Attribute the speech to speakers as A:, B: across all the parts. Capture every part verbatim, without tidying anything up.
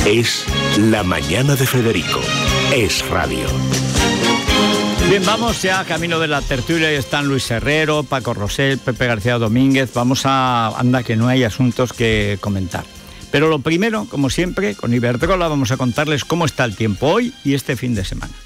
A: Es La Mañana de Federico. Es radio.
B: Bien, vamos ya camino de la tertulia. Están Luis Herrero, Paco Rosell, Pepe García Domínguez. Vamos a... Anda, que no hay asuntos que comentar. Pero lo primero, como siempre, con Iberdrola vamos a contarles cómo está el tiempo hoy y este fin de semana.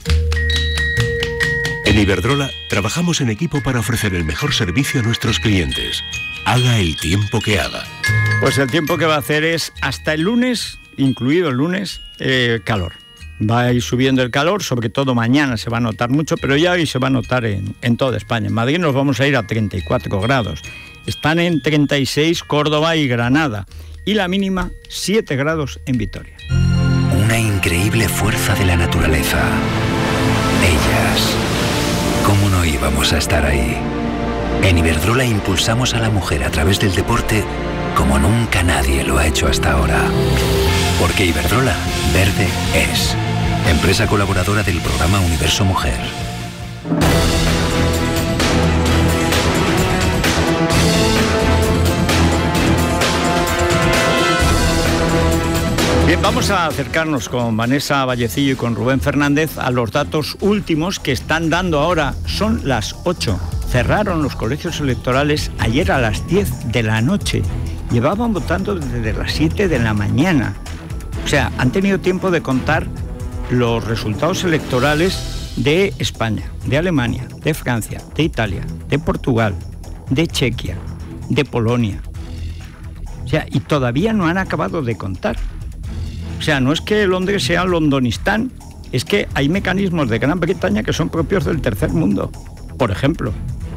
A: En Iberdrola trabajamos en equipo para ofrecer el mejor servicio a nuestros clientes. Haga el tiempo que haga.
B: Pues el tiempo que va a hacer es hasta el lunes, incluido el lunes, eh, calor. Va a ir subiendo el calor, sobre todo mañana se va a notar mucho, pero ya hoy se va a notar en, en toda España. En Madrid nos vamos a ir a treinta y cuatro grados. Están en treinta y seis Córdoba y Granada. Y la mínima, siete grados en Vitoria.
C: Una increíble fuerza de la naturaleza. Ellas. ¿Cómo no íbamos a estar ahí? En Iberdrola impulsamos a la mujer a través del deporte como nunca nadie lo ha hecho hasta ahora. Porque Iberdrola, verde es. Empresa colaboradora del programa Universo Mujer.
B: Bien, vamos a acercarnos con Vanessa Vallecillo y con Rubén Fernández a los datos últimos que están dando ahora. Son las ocho. Cerraron los colegios electorales ayer a las diez de la noche. Llevaban votando desde las siete de la mañana. O sea, han tenido tiempo de contar los resultados electorales de España, de Alemania, de Francia, de Italia, de Portugal, de Chequia, de Polonia. O sea, y todavía no han acabado de contar. O sea, no es que Londres sea Londonistán, es que hay mecanismos de Gran Bretaña que son propios del tercer mundo. Por ejemplo,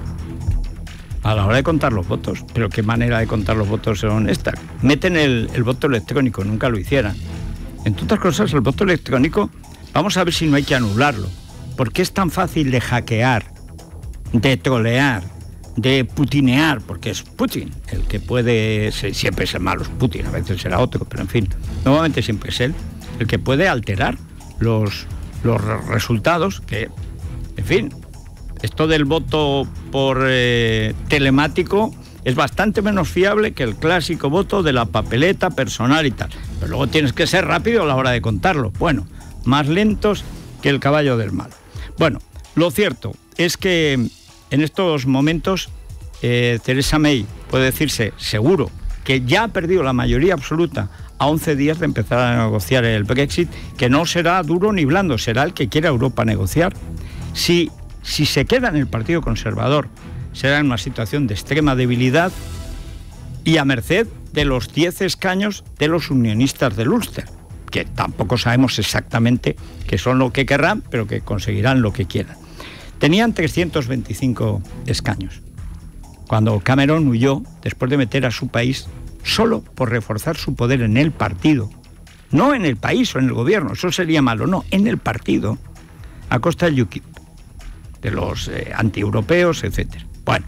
B: a la hora de contar los votos. Pero ¿qué manera de contar los votos son estas? Meten el, el voto electrónico, nunca lo hicieran. Entre otras cosas, el voto electrónico, vamos a ver si no hay que anularlo. ¿Por qué es tan fácil de hackear, de trolear, de putinear? Porque es Putin el que puede, siempre es el malo, es Putin, a veces será otro, pero en fin, normalmente siempre es él el que puede alterar los, los resultados, que, en fin, esto del voto por eh, telemático es bastante menos fiable que el clásico voto de la papeleta personal y tal. Pero luego tienes que ser rápido a la hora de contarlo. Bueno, más lentos que el caballo del mal. Bueno, lo cierto es que en estos momentos eh, Theresa May puede decirse seguro que ya ha perdido la mayoría absoluta a once días de empezar a negociar el Brexit, que no será duro ni blando, será el que quiera Europa negociar. Si, si se queda en el Partido Conservador, será en una situación de extrema debilidad y a merced de los diez escaños de los unionistas del Ulster, que tampoco sabemos exactamente qué son lo que querrán, pero que conseguirán lo que quieran. Tenían trescientos veinticinco escaños cuando Cameron huyó después de meter a su país solo por reforzar su poder en el partido, no en el país o en el gobierno, eso sería malo, no, en el partido, a costa del U KIP, de los eh, antieuropeos, etcétera. Bueno,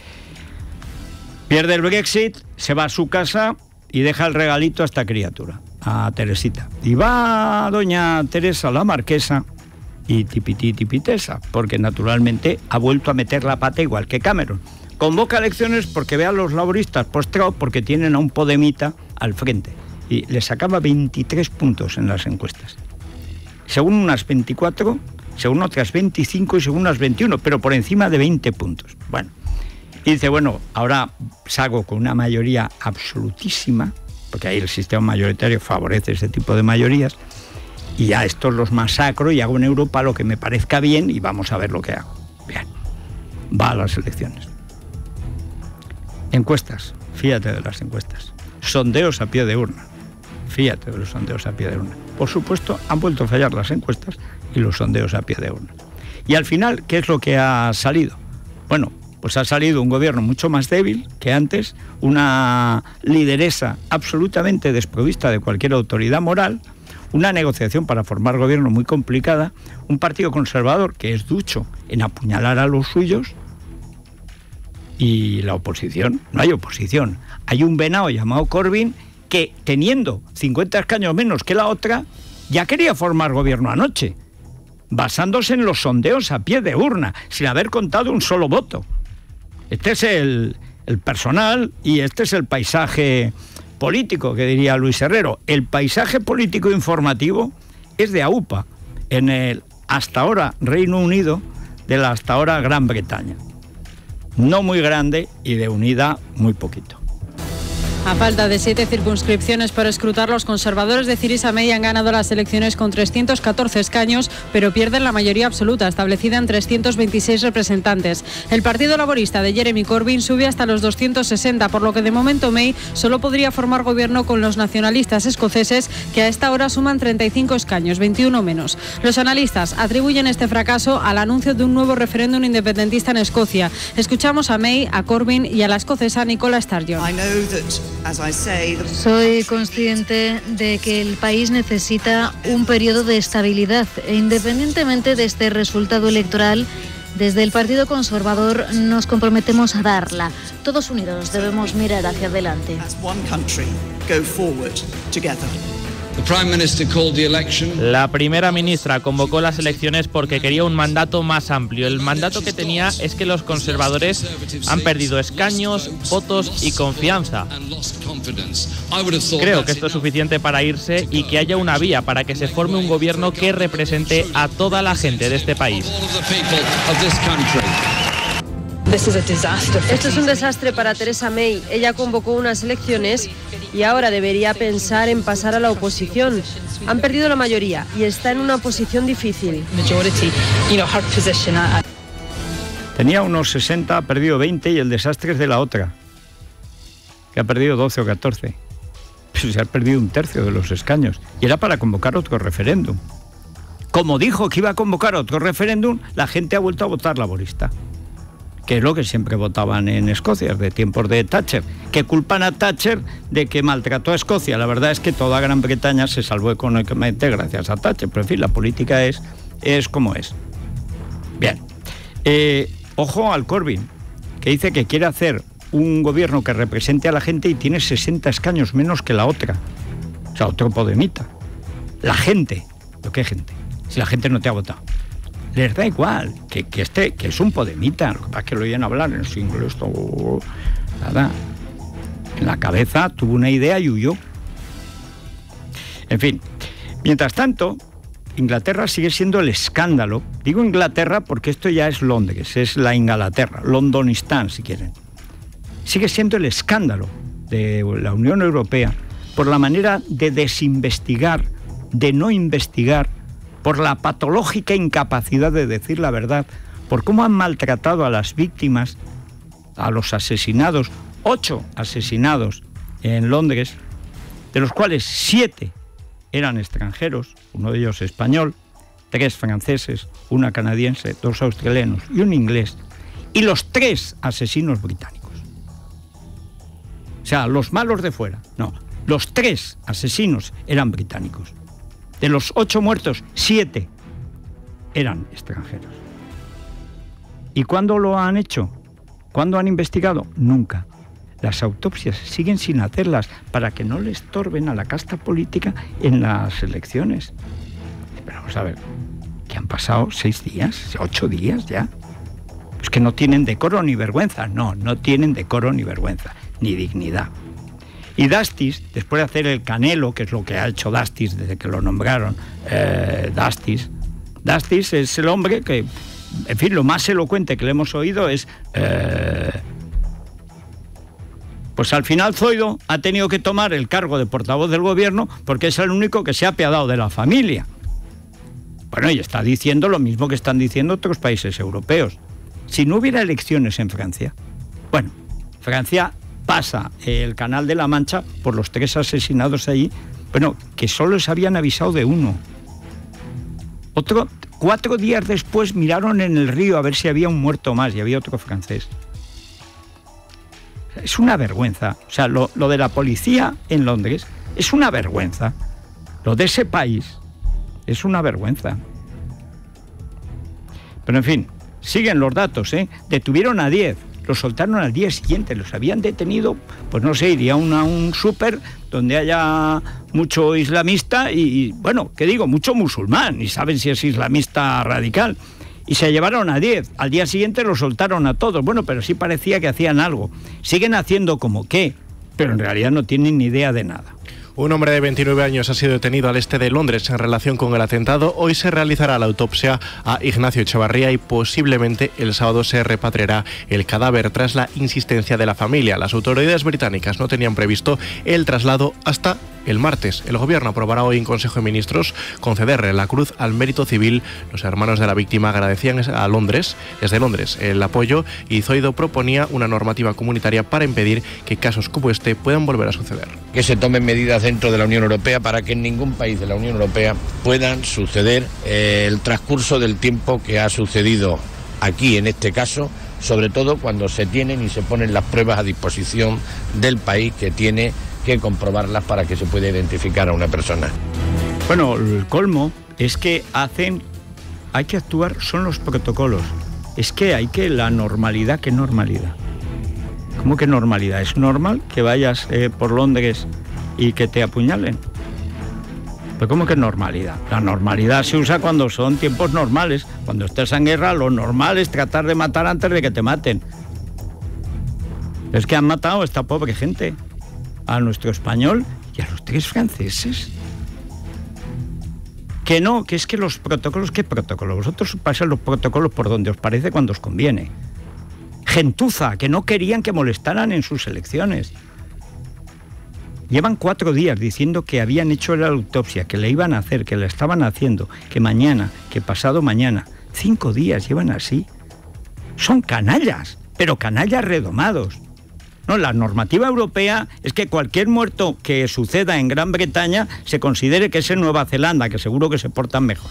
B: pierde el Brexit, se va a su casa y deja el regalito a esta criatura, a Teresita. Y va doña Teresa, la marquesa, y tipití tipitesa, porque naturalmente ha vuelto a meter la pata igual que Cameron. Convoca elecciones porque ve a los laboristas postrados porque tienen a un podemita al frente. Y le sacaba veintitrés puntos en las encuestas. Según unas veinticuatro, según otras veinticinco y según unas veintiuno, pero por encima de veinte puntos. Bueno, y dice, bueno, ahora salgo con una mayoría absolutísima, porque ahí el sistema mayoritario favorece ese tipo de mayorías, y a estos los masacro y hago en Europa lo que me parezca bien y vamos a ver lo que hago. Bien, va a las elecciones. Encuestas, fíjate de las encuestas. Sondeos a pie de urna, fíjate de los sondeos a pie de urna. Por supuesto, han vuelto a fallar las encuestas y los sondeos a pie de urna. Y al final, ¿qué es lo que ha salido? Bueno, pues ha salido un gobierno mucho más débil que antes, una lideresa absolutamente desprovista de cualquier autoridad moral, una negociación para formar gobierno muy complicada, un partido conservador que es ducho en apuñalar a los suyos, y la oposición, no hay oposición. Hay un venado llamado Corbyn que, teniendo cincuenta escaños menos que la otra, ya quería formar gobierno anoche, basándose en los sondeos a pie de urna, sin haber contado un solo voto. Este es el, el personal y este es el paisaje político, que diría Luis Herrero. El paisaje político informativo es de AUPA, en el hasta ahora Reino Unido, de la hasta ahora Gran Bretaña. No muy grande y de unidad muy poquito.
D: A falta de siete circunscripciones para escrutar, los conservadores de Theresa May han ganado las elecciones con trescientos catorce escaños, pero pierden la mayoría absoluta, establecida en trescientos veintiséis representantes. El Partido Laborista de Jeremy Corbyn sube hasta los doscientos sesenta, por lo que de momento May solo podría formar gobierno con los nacionalistas escoceses, que a esta hora suman treinta y cinco escaños, veintiuno menos. Los analistas atribuyen este fracaso al anuncio de un nuevo referéndum independentista en Escocia. Escuchamos a May, a Corbyn y a la escocesa Nicola Sturgeon.
E: Soy consciente de que el país necesita un periodo de estabilidad e independientemente de este resultado electoral, desde el Partido Conservador nos comprometemos a darla. Todos unidos debemos mirar hacia adelante.
F: La primera ministra convocó las elecciones porque quería un mandato más amplio. El mandato que tenía es que los conservadores han perdido escaños, votos y confianza. Creo que esto es suficiente para irse y que haya una vía para que se forme un gobierno que represente a toda la gente de este país.
G: Esto es un desastre para Theresa May. Ella convocó unas elecciones y ahora debería pensar en pasar a la oposición. Han perdido la mayoría y está en una posición difícil.
B: Tenía unos sesenta, ha perdido veinte y el desastre es de la otra, que ha perdido doce o catorce. Pues se ha perdido un tercio de los escaños y era para convocar otro referéndum. Como dijo que iba a convocar otro referéndum, la gente ha vuelto a votar laborista, que es lo que siempre votaban en Escocia, de tiempos de Thatcher, que culpan a Thatcher de que maltrató a Escocia. La verdad es que toda Gran Bretaña se salvó económicamente gracias a Thatcher, pero en fin, la política es, es como es. Bien, eh, ojo al Corbyn, que dice que quiere hacer un gobierno que represente a la gente y tiene sesenta escaños menos que la otra. O sea, otro podemita. La gente, ¿pero qué gente? Si la gente no te ha votado. Les da igual, que, que, este, que es un podemita, lo que pasa es que lo oyen hablar en su inglés, todo, nada. En la cabeza tuvo una idea y huyó. En fin, mientras tanto, Inglaterra sigue siendo el escándalo. Digo Inglaterra porque esto ya es Londres, es la Inglaterra, Londonistán si quieren. Sigue siendo el escándalo de la Unión Europea por la manera de desinvestigar, de no investigar, por la patológica incapacidad de decir la verdad, por cómo han maltratado a las víctimas, a los asesinados, ocho asesinados en Londres, de los cuales siete eran extranjeros, uno de ellos español, tres franceses, una canadiense, dos australianos y un inglés, y los tres asesinos británicos. O sea, los malos de fuera, no, los tres asesinos eran británicos. De los ocho muertos, siete eran extranjeros. ¿Y cuándo lo han hecho? ¿Cuándo han investigado? Nunca. Las autopsias siguen sin hacerlas para que no le estorben a la casta política en las elecciones. Pero vamos a ver, ¿qué han pasado? ¿Seis días? ¿Ocho días ya? Pues que no tienen decoro ni vergüenza. No, no tienen decoro ni vergüenza, ni dignidad. Y Dastis, después de hacer el Canelo, que es lo que ha hecho Dastis desde que lo nombraron, eh, Dastis, Dastis es el hombre que, en fin, lo más elocuente que le hemos oído es, eh, pues al final Zoido ha tenido que tomar el cargo de portavoz del gobierno porque es el único que se ha apiadado de la familia. Bueno, y está diciendo lo mismo que están diciendo otros países europeos. Si no hubiera elecciones en Francia, bueno, Francia pasa el Canal de la Mancha por los tres asesinados allí, bueno, que solo les habían avisado de uno. Otro, cuatro días después miraron en el río a ver si había un muerto más y había otro francés. Es una vergüenza. O sea, lo, lo de la policía en Londres es una vergüenza. Lo de ese país es una vergüenza. Pero en fin, siguen los datos, ¿eh? Detuvieron a diez. Los soltaron al día siguiente, los habían detenido, pues no sé, iría a un súper donde haya mucho islamista y, y, bueno, ¿qué digo? Mucho musulmán, y saben si es islamista radical. Y se llevaron a diez, al día siguiente los soltaron a todos, bueno, pero sí parecía que hacían algo. Siguen haciendo como qué, pero en realidad no tienen ni idea de nada.
H: Un hombre de veintinueve años ha sido detenido al este de Londres en relación con el atentado. Hoy se realizará la autopsia a Ignacio Echevarría y posiblemente el sábado se repatriará el cadáver tras la insistencia de la familia. Las autoridades británicas no tenían previsto el traslado hasta el martes. El gobierno aprobará hoy en Consejo de Ministros concederle la Cruz al Mérito Civil. Los hermanos de la víctima agradecían a Londres, desde Londres, el apoyo, y Zoido proponía una normativa comunitaria para impedir que casos como este puedan volver a suceder.
I: Que se tomen medidas dentro de la Unión Europea para que en ningún país de la Unión Europea puedan suceder eh, el transcurso del tiempo que ha sucedido aquí en este caso, sobre todo cuando se tienen y se ponen las pruebas a disposición del país que tiene que comprobarlas para que se pueda identificar a una persona.
B: Bueno, el colmo es que hacen, hay que actuar, son los protocolos. Es que hay que, la normalidad, ¿qué normalidad? ¿Cómo que normalidad? ¿Es normal que vayas eh, por Londres y que te apuñalen? ¿Pero cómo que normalidad? La normalidad se usa cuando son tiempos normales. Cuando estés en guerra, lo normal es tratar de matar antes de que te maten. Es que han matado a esta pobre gente, a nuestro español y a los tres franceses. Que no, que es que los protocolos, ¿qué protocolos? Vosotros pasáis los protocolos por donde os parece cuando os conviene. Gentuza, que no querían que molestaran en sus elecciones. Llevan cuatro días diciendo que habían hecho la autopsia, que la iban a hacer, que la estaban haciendo, que mañana, que pasado mañana. Cinco días llevan así. Son canallas, pero canallas redomados. No, la normativa europea es que cualquier muerto que suceda en Gran Bretaña se considere que es en Nueva Zelanda, que seguro que se portan mejor.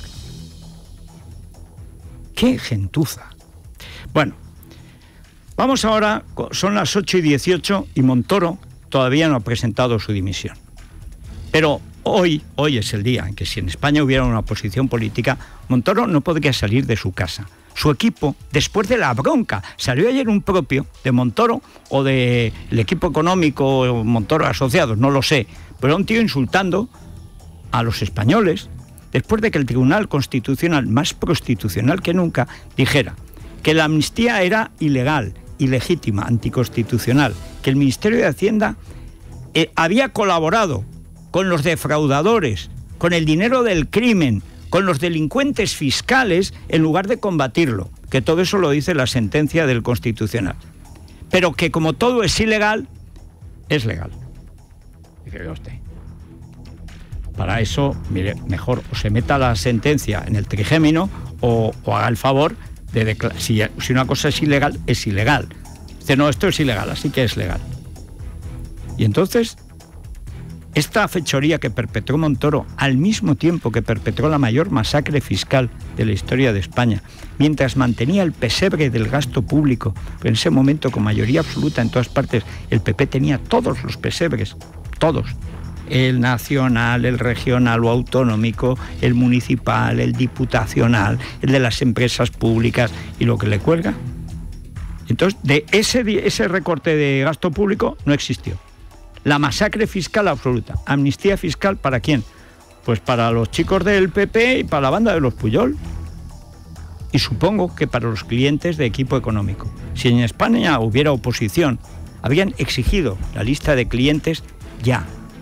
B: ¡Qué gentuza! Bueno, vamos ahora, son las ocho y dieciocho y Montoro todavía no ha presentado su dimisión. Pero hoy, hoy es el día en que si en España hubiera una oposición política, Montoro no podría salir de su casa. Su equipo, después de la bronca, salió ayer un propio de Montoro o del equipo económico Montoro Asociados, no lo sé, pero un tío insultando a los españoles después de que el Tribunal Constitucional, más prostitucional que nunca, dijera que la amnistía era ilegal, ilegítima, anticonstitucional, que el Ministerio de Hacienda eh, había colaborado con los defraudadores, con el dinero del crimen, con los delincuentes fiscales, en lugar de combatirlo, que todo eso lo dice la sentencia del Constitucional. Pero que como todo es ilegal, es legal. Dice usted. Para eso, mire, mejor o se meta la sentencia en el trigémino o, o haga el favor de declarar. Si, si una cosa es ilegal, es ilegal. Dice, no, esto es ilegal, así que es legal. Y entonces, esta fechoría que perpetró Montoro al mismo tiempo que perpetró la mayor masacre fiscal de la historia de España, mientras mantenía el pesebre del gasto público, en ese momento con mayoría absoluta en todas partes, el P P tenía todos los pesebres, todos, el nacional, el regional o autonómico, el municipal, el diputacional, el de las empresas públicas y lo que le cuelga. Entonces, de ese, ese recorte de gasto público no existió. La masacre fiscal absoluta. ¿Amnistía fiscal para quién? Pues para los chicos del P P y para la banda de los Pujol. Y supongo que para los clientes de equipo económico. Si en España hubiera oposición, habrían exigido la lista de clientes ya.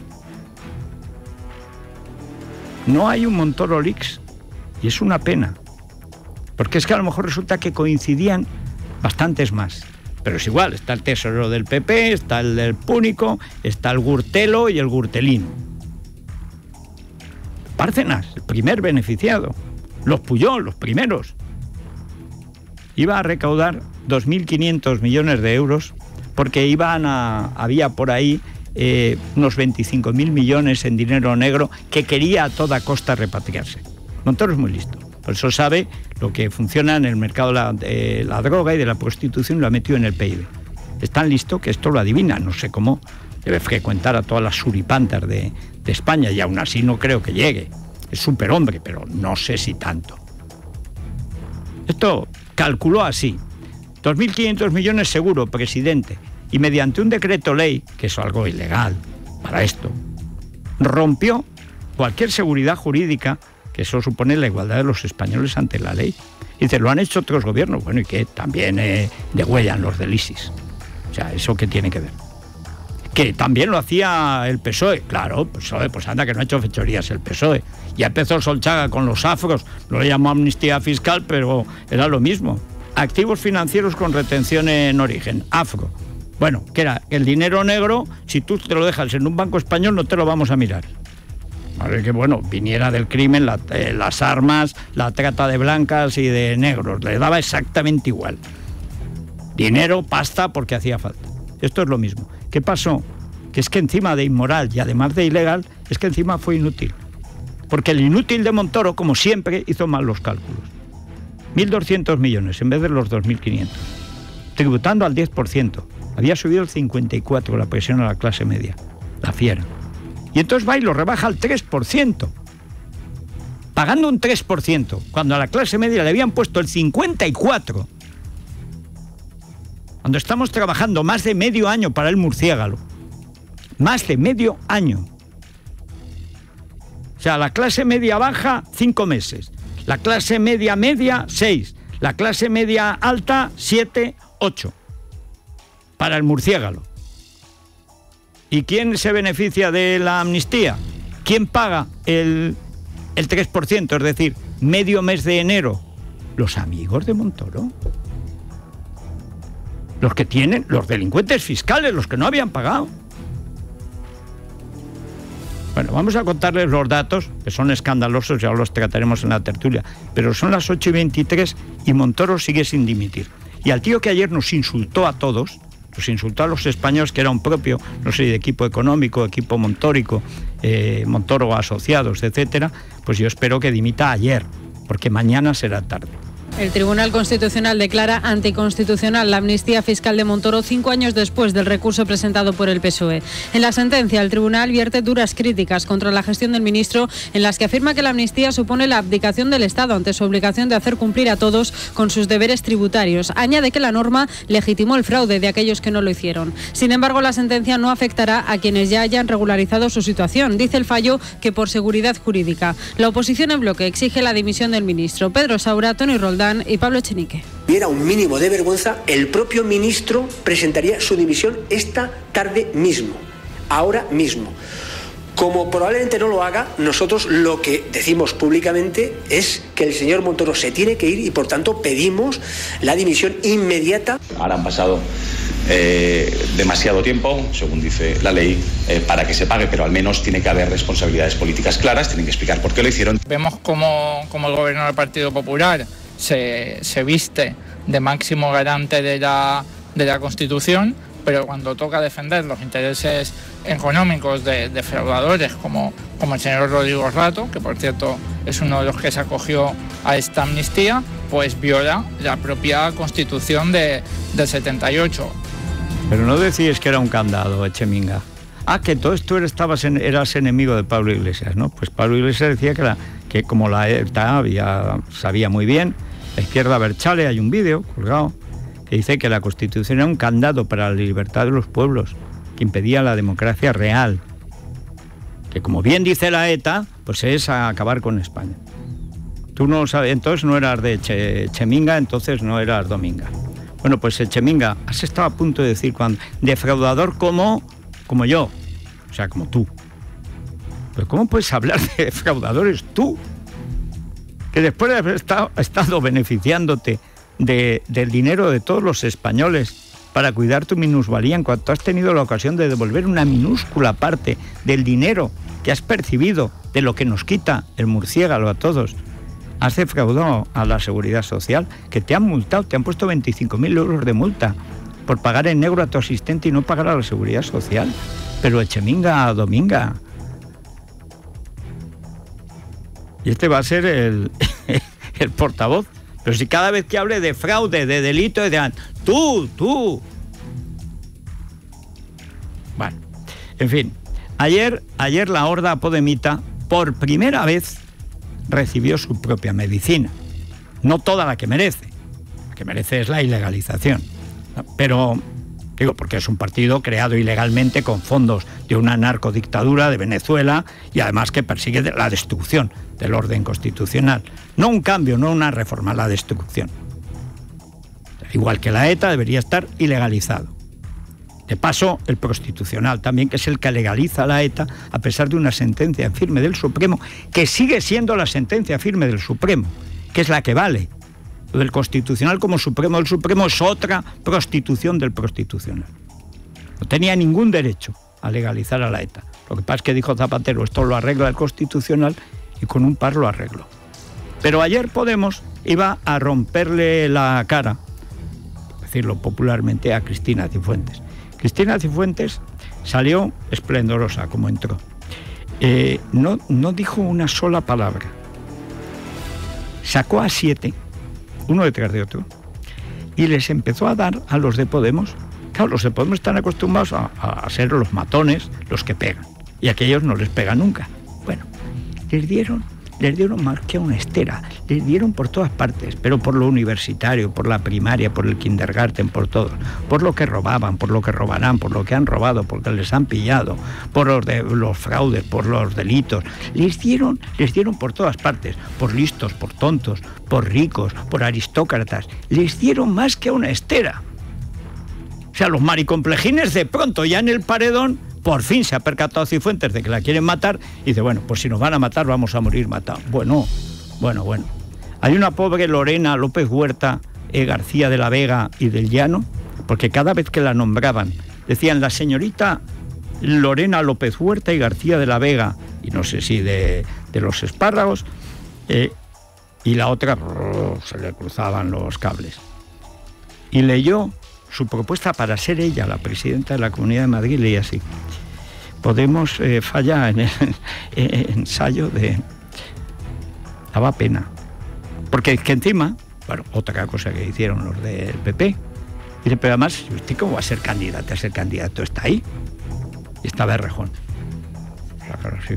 B: No hay un Montoro Leaks y es una pena. Porque es que a lo mejor resulta que coincidían bastantes más. Pero es igual, está el tesorero del P P, está el del Púnico, está el Gürtelo y el Gürtelino. Bárcenas, el primer beneficiado. Los Pujol, los primeros. Iba a recaudar dos mil quinientos millones de euros porque iban a, había por ahí eh, unos veinticinco mil millones en dinero negro que quería a toda costa repatriarse. Montoro es muy listo. Por eso sabe lo que funciona en el mercado de la, de la droga y de la prostitución, lo ha metido en el P I B. Es tan listo que esto lo adivina, no sé cómo. Debe frecuentar a todas las suripantas de, de España y aún así no creo que llegue. Es superhombre, pero no sé si tanto. Esto calculó así. dos mil quinientos millones seguro, presidente. Y mediante un decreto ley, que es algo ilegal para esto, rompió cualquier seguridad jurídica, que eso supone la igualdad de los españoles ante la ley. Dice, lo han hecho otros gobiernos, bueno, y que también eh, degüellan los del ISIS. O sea, ¿eso qué tiene que ver? que también lo hacía el P S O E. Claro, P S O E, pues anda que no ha hecho fechorías el P S O E. Ya empezó Solchaga con los afros, no le llamó amnistía fiscal, pero era lo mismo. Activos financieros con retención en origen, afro. Bueno, que era el dinero negro, si tú te lo dejas en un banco español no te lo vamos a mirar. Vale, que bueno, viniera del crimen, la, eh, las armas, la trata de blancas y de negros, le daba exactamente igual. Dinero, pasta, porque hacía falta. Esto es lo mismo. ¿Qué pasó? Que es que encima de inmoral y además de ilegal, es que encima fue inútil. Porque el inútil de Montoro, como siempre, hizo mal los cálculos. mil doscientos millones en vez de los dos mil quinientos. Tributando al diez por ciento. Había subido el cincuenta y cuatro por ciento la presión a la clase media. La fiera. Y entonces va y lo rebaja al tres por ciento. Pagando un tres por ciento, cuando a la clase media le habían puesto el cincuenta y cuatro por ciento. Cuando estamos trabajando más de medio año para el murciélago. Más de medio año. O sea, la clase media baja, cinco meses. La clase media media, seis. La clase media alta, siete, ocho. Para el murciélago. ¿Y quién se beneficia de la amnistía? ¿Quién paga el, el tres por ciento? Es decir, medio mes de enero. Los amigos de Montoro. Los que tienen, los delincuentes fiscales, los que no habían pagado. Bueno, vamos a contarles los datos, que son escandalosos, ya los trataremos en la tertulia, pero son las ocho y veintitrés y Montoro sigue sin dimitir. Y al tío que ayer nos insultó a todos, nos insultó a los españoles, que era un propio, no sé, de equipo económico, equipo montórico, eh, Montoro asociados, etcétera, pues yo espero que dimita ayer, porque mañana será tarde.
D: El Tribunal Constitucional declara anticonstitucional la amnistía fiscal de Montoro cinco años después del recurso presentado por el P S O E. En la sentencia, el tribunal vierte duras críticas contra la gestión del ministro, en las que afirma que la amnistía supone la abdicación del Estado ante su obligación de hacer cumplir a todos con sus deberes tributarios. Añade que la norma legitimó el fraude de aquellos que no lo hicieron. Sin embargo, la sentencia no afectará a quienes ya hayan regularizado su situación. Dice el fallo que por seguridad jurídica. La oposición en bloque exige la dimisión del ministro. Pedro Saura, Toni Roldán y Pablo Echenique.
J: Si hubiera un mínimo de vergüenza, el propio ministro presentaría su dimisión esta tarde mismo, ahora mismo. Como probablemente no lo haga, nosotros lo que decimos públicamente es que el señor Montoro se tiene que ir y por tanto pedimos la dimisión inmediata.
K: Ahora han pasado eh, demasiado tiempo, según dice la ley, eh, para que se pague, pero al menos tiene que haber responsabilidades políticas claras, tienen que explicar por qué lo hicieron.
L: Vemos cómo, cómo el gobierno del Partido Popular se, se viste de máximo garante de la, de la Constitución, pero cuando toca defender los intereses económicos de defraudadores como, como el señor Rodrigo Rato, que por cierto es uno de los que se acogió a esta amnistía, pues viola la propia Constitución de, del setenta y ocho.
B: Pero no decías que era un candado, Echeminga. Ah, que todo esto eras, estabas en, eras enemigo de Pablo Iglesias, ¿no? Pues Pablo Iglesias decía que, la, que como la ETA había, sabía muy bien, la izquierda Berchale, hay un vídeo colgado, que dice que la Constitución era un candado para la libertad de los pueblos, que impedía la democracia real. Que como bien dice la ETA, pues es a acabar con España. Tú no sabes, entonces no eras de che, Cheminga, entonces no eras Dominga. Bueno, pues Cheminga, has estado a punto de decir cuando defraudador como, como yo, o sea, como tú. Pero ¿cómo puedes hablar de defraudadores tú? Que después de haber estado, estado beneficiándote de, del dinero de todos los españoles para cuidar tu minusvalía, en cuanto has tenido la ocasión de devolver una minúscula parte del dinero que has percibido de lo que nos quita el murciélago a todos, has defraudado a la Seguridad Social, que te han multado, te han puesto veinticinco mil euros de multa por pagar en negro a tu asistente y no pagar a la Seguridad Social. Pero Echeminga, Dominga. Y este va a ser el, el portavoz. Pero si cada vez que hable de fraude, de delito, dirán, tú, tú. Bueno, en fin, ayer, ayer la horda podemita por primera vez recibió su propia medicina. No toda la que merece. La que merece es la ilegalización. Pero, digo, porque es un partido creado ilegalmente con fondos de una narcodictadura de Venezuela y además que persigue la destrucción del orden constitucional. No un cambio, no una reforma, la destrucción. Igual que la ETA debería estar ilegalizado. De paso, el Constitucional también, que es el que legaliza la ETA, a pesar de una sentencia firme del Supremo, que sigue siendo la sentencia firme del Supremo, que es la que vale. Lo del Constitucional como Supremo del Supremo es otra prostitución del Constitucional. No tenía ningún derecho a legalizar a la ETA. Lo que pasa es que dijo Zapatero, esto lo arregla el Constitucional, y con un par lo arregló. Pero ayer Podemos iba a romperle la cara, decirlo popularmente, a Cristina Cifuentes. Cristina Cifuentes salió esplendorosa como entró. Eh, no, no dijo una sola palabra. Sacó a siete, uno detrás de otro, y les empezó a dar a los de Podemos. Claro, los de Podemos están acostumbrados a, a ser los matones, los que pegan, y aquellos no les pega nunca. Bueno, les dieron, les dieron más que a una estera, les dieron por todas partes, pero por lo universitario, por la primaria, por el kindergarten, por todo, por lo que robaban, por lo que robarán, por lo que han robado, porque les han pillado, por los, de, los fraudes, por los delitos, les dieron, les dieron por todas partes, por listos, por tontos, por ricos, por aristócratas, les dieron más que a una estera. O sea, los maricomplejines de pronto ya en el paredón, por fin se ha percatado Cifuentes de que la quieren matar y dice, bueno, pues si nos van a matar vamos a morir matados. Bueno, bueno, bueno. Hay una pobre Lorena López Huerta eh, García de la Vega y del Llano, porque cada vez que la nombraban decían la señorita Lorena López Huerta y García de la Vega, y no sé si de, de los espárragos, eh, y la otra brrr, se le cruzaban los cables. Y leyó su propuesta para ser ella la presidenta de la Comunidad de Madrid, leía así: Podemos eh, falla en el eh, ensayo de... Daba pena. Porque es que encima, bueno, otra cosa que hicieron los del P P, dice, pero además, ¿usted cómo va a ser candidata? Ser candidato está ahí. Y estaba Errejón. Claro, sí.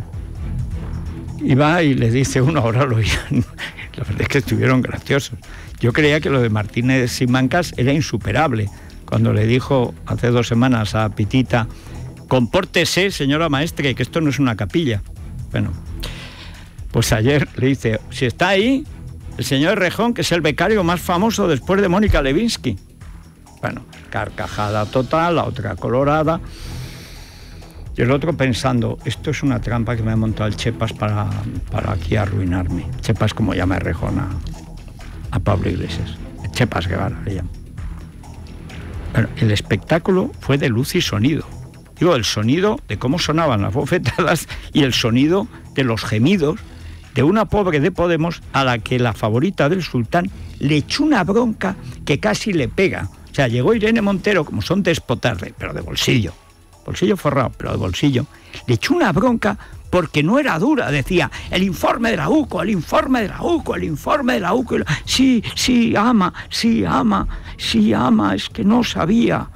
B: Y va y le dice uno, ahora lo oían. La verdad es que estuvieron graciosos. Yo creía que lo de Martínez Simancas era insuperable. Cuando le dijo hace dos semanas a Pitita, compórtese, señora maestre, que esto no es una capilla. Bueno, pues ayer le dice, si está ahí, el señor Errejón, que es el becario más famoso después de Mónica Lewinsky. Bueno, carcajada total, la otra colorada. Y el otro pensando, esto es una trampa que me ha montado el Chepas para, para aquí arruinarme. Chepas como llama Errejón a, a Pablo Iglesias. Chepas Guevara le llama. Bueno, el espectáculo fue de luz y sonido. Digo, el sonido de cómo sonaban las bofetadas y el sonido de los gemidos de una pobre de Podemos a la que la favorita del sultán le echó una bronca que casi le pega. O sea, llegó Irene Montero, como son déspotas, pero de bolsillo, bolsillo forrado, pero de bolsillo, le echó una bronca porque no era dura, decía, el informe de la U C O, el informe de la U C O, el informe de la U C O, sí, sí, ama, sí, ama, sí, ama, es que no sabía.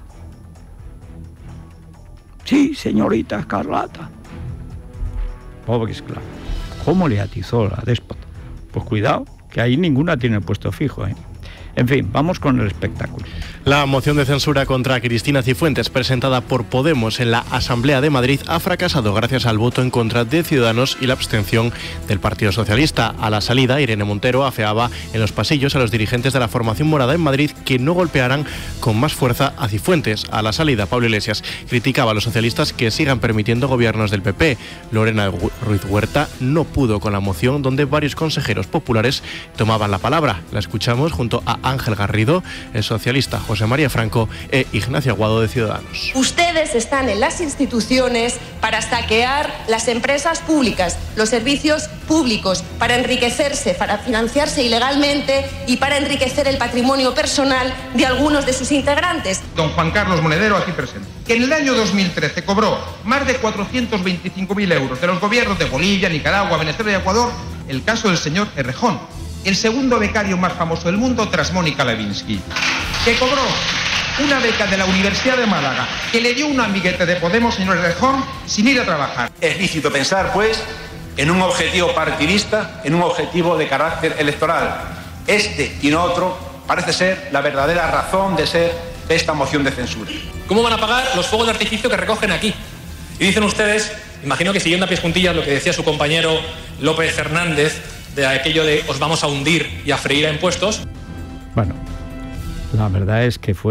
B: Sí, señorita Escarlata. Pobre esclava. ¿Cómo le atizó la déspota? Pues cuidado, que ahí ninguna tiene puesto fijo, ¿eh? En fin, vamos con el espectáculo.
H: La moción de censura contra Cristina Cifuentes, presentada por Podemos en la Asamblea de Madrid, ha fracasado gracias al voto en contra de Ciudadanos y la abstención del Partido Socialista. A la salida, Irene Montero afeaba en los pasillos a los dirigentes de la formación morada en Madrid que no golpearan con más fuerza a Cifuentes. A la salida, Pablo Iglesias criticaba a los socialistas que sigan permitiendo gobiernos del P P. Lorena Ruiz Huerta no pudo con la moción, donde varios consejeros populares tomaban la palabra. La escuchamos junto a Ángel Garrido, el socialista José María Franco e Ignacio Aguado de Ciudadanos.
M: Ustedes están en las instituciones para saquear las empresas públicas, los servicios públicos, para enriquecerse, para financiarse ilegalmente y para enriquecer el patrimonio personal de algunos de sus integrantes.
N: Don Juan Carlos Monedero, aquí presente, que en el año dos mil trece cobró más de cuatrocientos veinticinco mil euros de los gobiernos de Bolivia, Nicaragua, Venezuela y Ecuador, el caso del señor Errejón, el segundo becario más famoso del mundo tras Mónica Lewinsky, que cobró una beca de la Universidad de Málaga, que le dio un amiguete de Podemos, señor Errejón, sin ir a trabajar.
O: Es lícito pensar, pues, en un objetivo partidista, en un objetivo de carácter electoral. Este y no otro parece ser la verdadera razón de ser de esta moción de censura.
P: ¿Cómo van a pagar los fuegos de artificio que recogen aquí? Y dicen ustedes, imagino que siguiendo a pies juntillas lo que decía su compañero López Hernández, de aquello de os vamos a hundir y a freír a impuestos.
B: Bueno, la verdad es que fue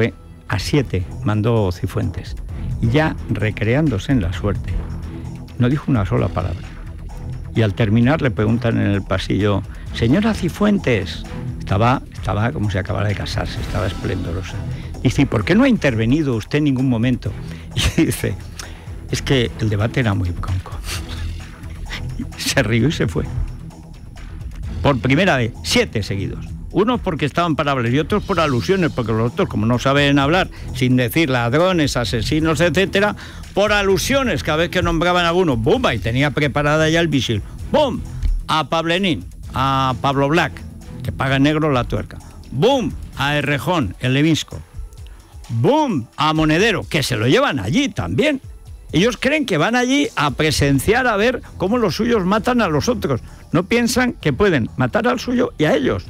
B: a siete mandó Cifuentes. Y ya recreándose en la suerte, no dijo una sola palabra. Y al terminar le preguntan en el pasillo, señora Cifuentes, estaba, estaba como si acabara de casarse, estaba esplendorosa. Dice, ¿por qué no ha intervenido usted en ningún momento? Y dice, es que el debate era muy bronco. Se rió y se fue. Por primera vez, siete seguidos. Unos porque estaban parables y otros por alusiones, porque los otros, como no saben hablar, sin decir ladrones, asesinos, etcétera, por alusiones, cada vez que nombraban a alguno, ¡bumba! Y tenía preparada ya el misil. ¡Bum! A Pablenín, a Pablo Black, que paga en negro la tuerca. ¡Bum! A Errejón, el Levinsco. ¡Bum! A Monedero, que se lo llevan allí también. Ellos creen que van allí a presenciar, a ver cómo los suyos matan a los otros. No piensan que pueden matar al suyo y a ellos.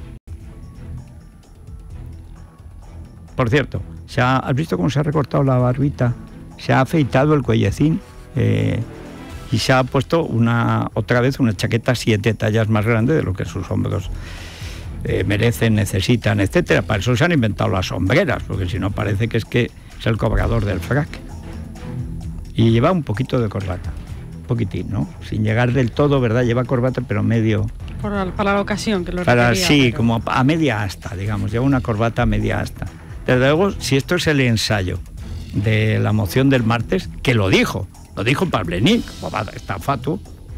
B: Por cierto, ¿se ha, ¿has visto cómo se ha recortado la barbita? Se ha afeitado el cuellecín eh, y se ha puesto una otra vez una chaqueta siete tallas más grande de lo que sus hombros eh, merecen, necesitan, etcétera. Para eso se han inventado las sombreras, porque si no parece que es que es el cobrador del frac. Y lleva un poquito de corbata, un poquitín, ¿no? Sin llegar del todo, ¿verdad? Lleva corbata, pero medio...
D: Por, para la ocasión, que lo
B: para
D: requería,
B: Sí,
D: pero...
B: como a media asta, digamos. Lleva una corbata a media asta. Desde luego, si esto es el ensayo de la moción del martes, que lo dijo, lo dijo Pablenín, está fatuo.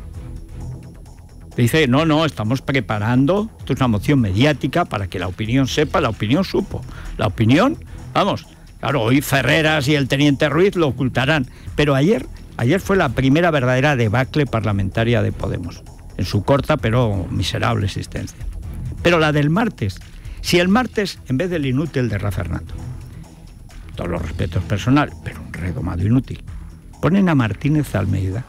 B: Dice, no, no, estamos preparando, esto es una moción mediática para que la opinión sepa, la opinión supo. La opinión, vamos, claro, hoy Ferreras y el teniente Ruiz lo ocultarán, pero ayer, ayer fue la primera verdadera debacle parlamentaria de Podemos, en su corta pero miserable existencia. Pero la del martes, si el martes, en vez del inútil de Rafa Fernando, todos los respetos personales, pero un redomado inútil, ponen a Martínez Almeida,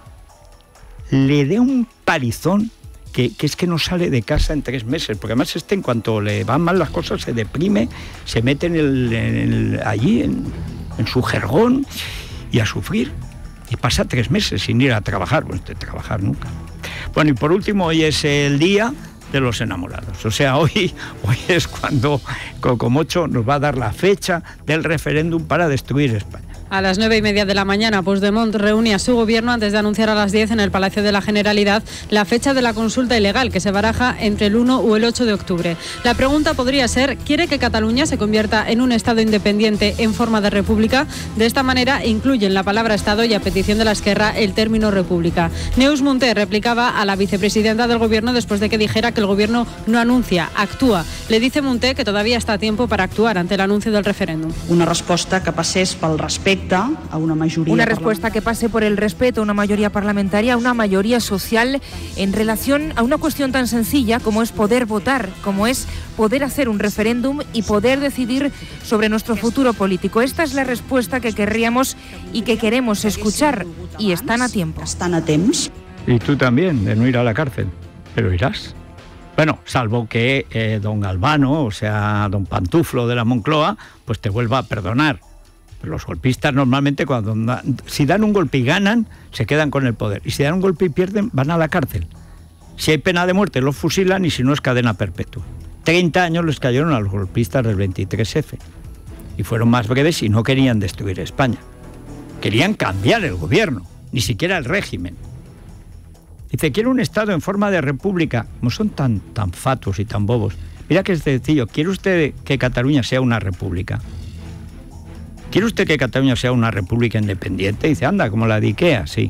B: le dé un palizón que, que es que no sale de casa en tres meses, porque además este, en cuanto le van mal las cosas, se deprime, se mete en el, en el, allí, en, en su jergón, y a sufrir, y pasa tres meses sin ir a trabajar, pues de trabajar nunca. Bueno, y por último, hoy es el día de los enamorados. O sea, hoy, hoy es cuando Cocomocho nos va a dar la fecha del referéndum para destruir España.
D: A las nueve y media de la mañana, Puigdemont reúne a su gobierno antes de anunciar a las diez en el Palacio de la Generalidad la fecha de la consulta ilegal, que se baraja entre el uno o el ocho de octubre. La pregunta podría ser, ¿quiere que Cataluña se convierta en un Estado independiente en forma de república? De esta manera incluyen la palabra Estado y a petición de la Esquerra el término república. Neus Munté replicaba a la vicepresidenta del gobierno después de que dijera que el gobierno no anuncia, actúa. Le dice Munté que todavía está a tiempo para actuar ante el anuncio del referéndum.
Q: Una respuesta que passés pel respecte a una mayoría.
R: Una respuesta que pase por el respeto a una mayoría parlamentaria, a una mayoría social, en relación a una cuestión tan sencilla como es poder votar, como es poder hacer un referéndum y poder decidir sobre nuestro futuro político. Esta es la respuesta que querríamos y que queremos escuchar, y están a tiempo.
Q: Están a temps.
B: Y tú también, de no ir a la cárcel, pero irás. Bueno, salvo que eh, don Galvano, o sea, don Pantuflo de la Moncloa, pues te vuelva a perdonar. Los golpistas normalmente, cuando si dan un golpe y ganan, se quedan con el poder. Y si dan un golpe y pierden, van a la cárcel. Si hay pena de muerte, los fusilan, y si no, es cadena perpetua. treinta años les cayeron a los golpistas del veintitrés efe. Y fueron más breves y no querían destruir España. Querían cambiar el gobierno, ni siquiera el régimen. Dice, quiero un Estado en forma de república. Como son tan, tan fatuos y tan bobos. Mira que es sencillo. ¿Quiere usted que Cataluña sea una república? ¿Quiere usted que Cataluña sea una república independiente? Dice, anda, como la de Ikea, sí.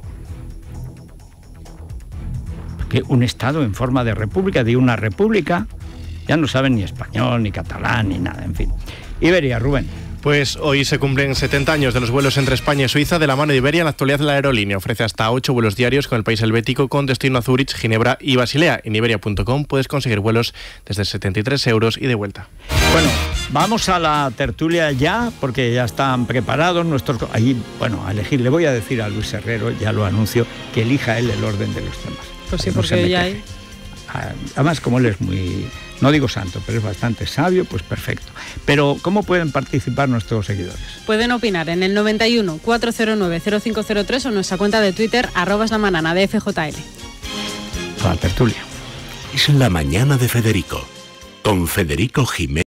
B: Porque un Estado en forma de república, de una república, ya no saben ni español, ni catalán, ni nada, en fin. Iberia, Rubén.
H: Pues hoy se cumplen setenta años de los vuelos entre España y Suiza de la mano de Iberia. En la actualidad la aerolínea ofrece hasta ocho vuelos diarios con el país helvético con destino a Zúrich, Ginebra y Basilea. En iberia punto com puedes conseguir vuelos desde setenta y tres euros y de vuelta.
B: Bueno, vamos a la tertulia ya, porque ya están preparados nuestros... Ahí, bueno, a elegir, le voy a decir a Luis Herrero, ya lo anuncio, que elija él el orden de los temas.
D: Pues sí, porque ya hay...
B: Además, como él es muy, no digo santo, pero es bastante sabio, pues perfecto. Pero, ¿cómo pueden participar nuestros seguidores?
D: Pueden opinar en el noventa y uno, cuatrocientos nueve, cero cinco cero tres o en nuestra cuenta de Twitter, arroba la manana de F J L.
B: La tertulia.
A: Es la mañana de Federico, con Federico Jiménez.